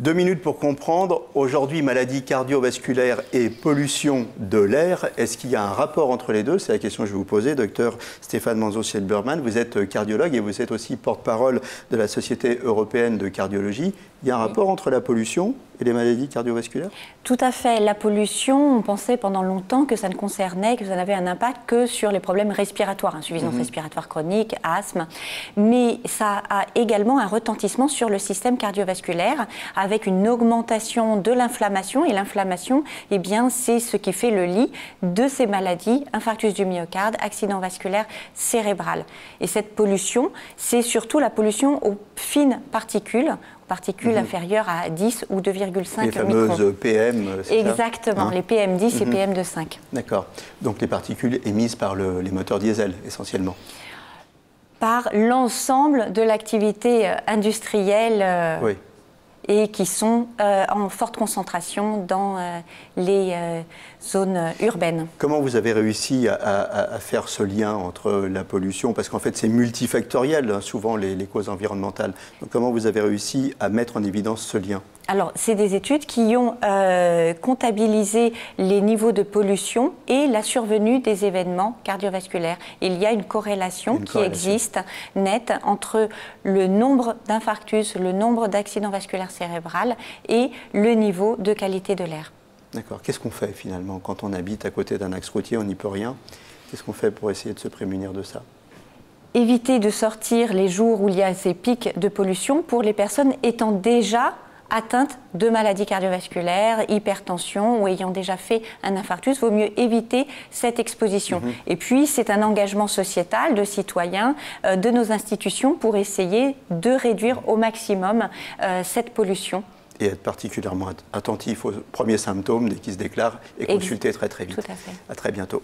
2 minutes pour comprendre. Aujourd'hui, maladie cardiovasculaire et pollution de l'air. Est-ce qu'il y a un rapport entre les deux? C'est la question que je vais vous poser, docteur Stéphane Manzo-Selberman. Vous êtes cardiologue et vous êtes aussi porte-parole de la Société européenne de cardiologie. Il y a un rapport entre la pollution et les maladies cardiovasculaires? Tout à fait. La pollution, on pensait pendant longtemps que ça ne concernait, que ça n'avait un impact que sur les problèmes respiratoires, insuffisance respiratoire chronique, asthme. Mais ça a également un retentissement sur le système cardiovasculaire avec une augmentation de l'inflammation. Et l'inflammation, eh bien, c'est ce qui fait le lit de ces maladies, infarctus du myocarde, accident vasculaire cérébral. Et cette pollution, c'est surtout la pollution aux fines particules inférieures à 10 ou 2,5 microns. Les fameuses PM, c'est exactement, ça, les PM10 et PM2,5. D'accord. Donc les particules émises par les moteurs diesel, essentiellement. Par l'ensemble de l'activité industrielle oui. Et qui sont en forte concentration dans les zones urbaines. Comment vous avez réussi à faire ce lien entre la pollution? Parce qu'en fait, c'est multifactoriel, hein, souvent, les causes environnementales. Donc, comment vous avez réussi à mettre en évidence ce lien? Alors, c'est des études qui ont comptabilisé les niveaux de pollution et la survenue des événements cardiovasculaires. Il y a une corrélation qui existe nette entre le nombre d'infarctus, le nombre d'accidents vasculaires cérébraux et le niveau de qualité de l'air. D'accord. Qu'est-ce qu'on fait finalement quand on habite à côté d'un axe routier, on n'y peut rien? Qu'est-ce qu'on fait pour essayer de se prémunir de ça? Éviter de sortir les jours où il y a ces pics de pollution pour les personnes étant déjà atteintes de maladies cardiovasculaires, hypertension ou ayant déjà fait un infarctus, il vaut mieux éviter cette exposition. Et puis, c'est un engagement sociétal de citoyens, de nos institutions pour essayer de réduire au maximum cette pollution. Et être particulièrement attentif aux premiers symptômes dès qu'ils se déclarent et consulter très très vite. Tout à fait. À très bientôt.